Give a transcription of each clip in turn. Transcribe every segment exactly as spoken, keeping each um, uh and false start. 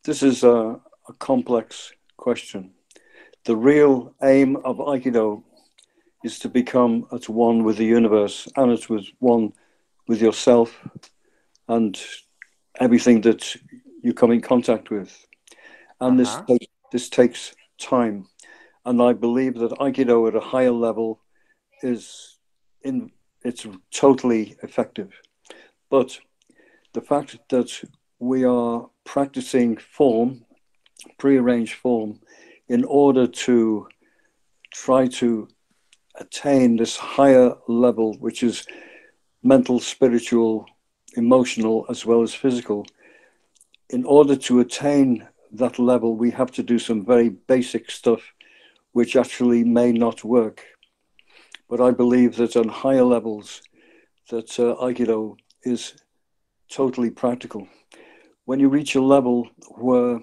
This is a, a complex question. The real aim of Aikido is to become at one with the universe, and it's with one with yourself and everything that you come in contact with. And this Uh-huh. takes, this takes time. And I believe that Aikido at a higher level is in it's totally effective. But the fact that we are practicing form, prearranged form, in order to try to attain this higher level, which is mental, spiritual, emotional, as well as physical. In order to attain that level, we have to do some very basic stuff which actually may not work. But I believe that on higher levels, that uh, Aikido is totally practical. When you reach a level where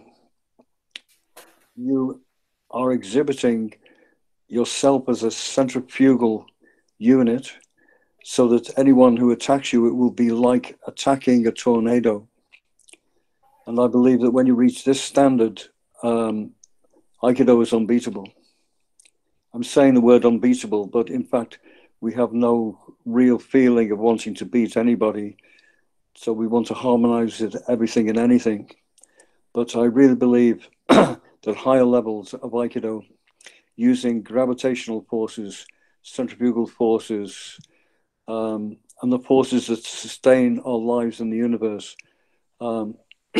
you are exhibiting yourself as a centrifugal unit, so that anyone who attacks you, it will be like attacking a tornado. And I believe that when you reach this standard, um, Aikido is unbeatable. I'm saying the word unbeatable, but in fact, we have no real feeling of wanting to beat anybody. So we want to harmonize it, everything and anything. But I really believe that higher levels of Aikido, using gravitational forces, centrifugal forces, um, and the forces that sustain our lives in the universe, um,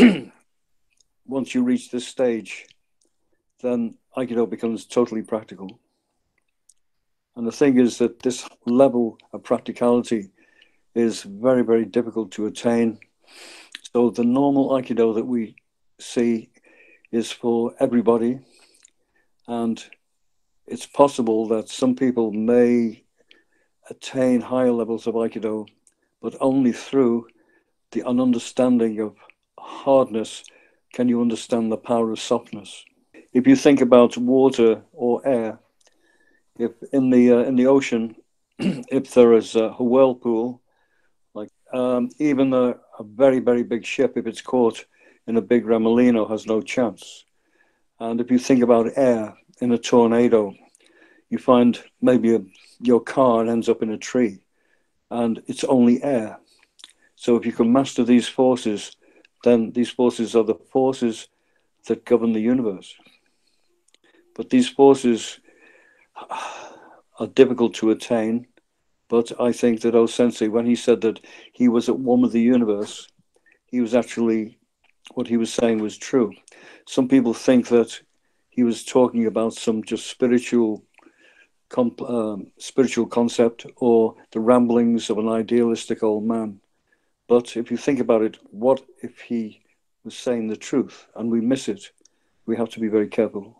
once you reach this stage, then Aikido becomes totally practical. And the thing is that this level of practicality is very, very difficult to attain. So the normal Aikido that we see is for everybody. And it's possible that some people may attain higher levels of Aikido, but only through the understanding of hardness can you understand the power of softness. If you think about water or air, if in the uh, in the ocean, if there is a whirlpool, like um, even a, a very very big ship, if it's caught in a big remolino, has no chance. And if you think about air in a tornado, you find maybe a, your car ends up in a tree, and it's only air. So if you can master these forces, then these forces are the forces that govern the universe. But these forces are difficult to attain. But I think that O Sensei, when he said that he was at one with the universe, he was actually, what he was saying was true. Some people think that he was talking about some just spiritual comp, um, spiritual concept or the ramblings of an idealistic old man. But if you think about it, what if he was saying the truth and we miss it? We have to be very careful.